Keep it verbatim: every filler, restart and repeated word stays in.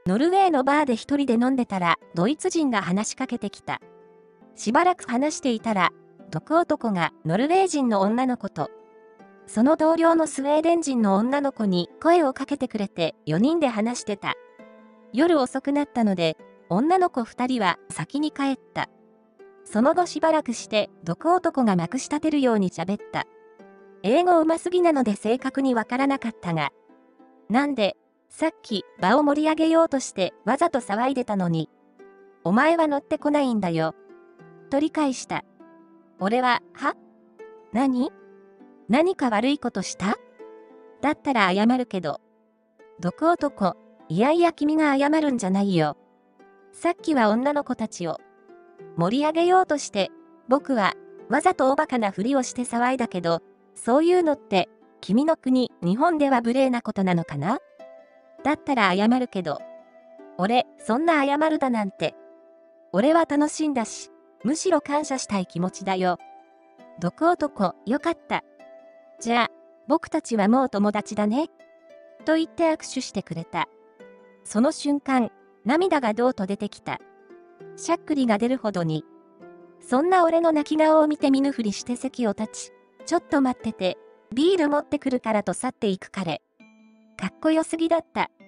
ノルウェーのバーで一人で飲んでたら、ドイツ人が話しかけてきた。しばらく話していたら、毒男がノルウェー人の女の子と、その同僚のスウェーデン人の女の子に声をかけてくれてよにんで話してた。夜遅くなったので、女の子ふたりは先に帰った。その後しばらくして、毒男がまくし立てるように喋った。英語うますぎなので正確にわからなかったが。なんで、さっき場を盛り上げようとしてわざと騒いでたのに、お前は乗ってこないんだよ。と理解した。俺は、は？何？何か悪いことした？だったら謝るけど。毒男、いやいや君が謝るんじゃないよ。さっきは女の子たちを盛り上げようとして、僕はわざとおバカなふりをして騒いだけど、そういうのって君の国、日本では無礼なことなのかな？だったら謝るけど。俺、そんな謝るだなんて。俺は楽しんだし、むしろ感謝したい気持ちだよ。毒男、よかった。じゃあ、僕たちはもう友達だね。と言って握手してくれた。その瞬間、涙がどうと出てきた。しゃっくりが出るほどに。そんな俺の泣き顔を見て見ぬふりして席を立ち、ちょっと待ってて、ビール持ってくるからと去っていく彼。かっこよすぎだった。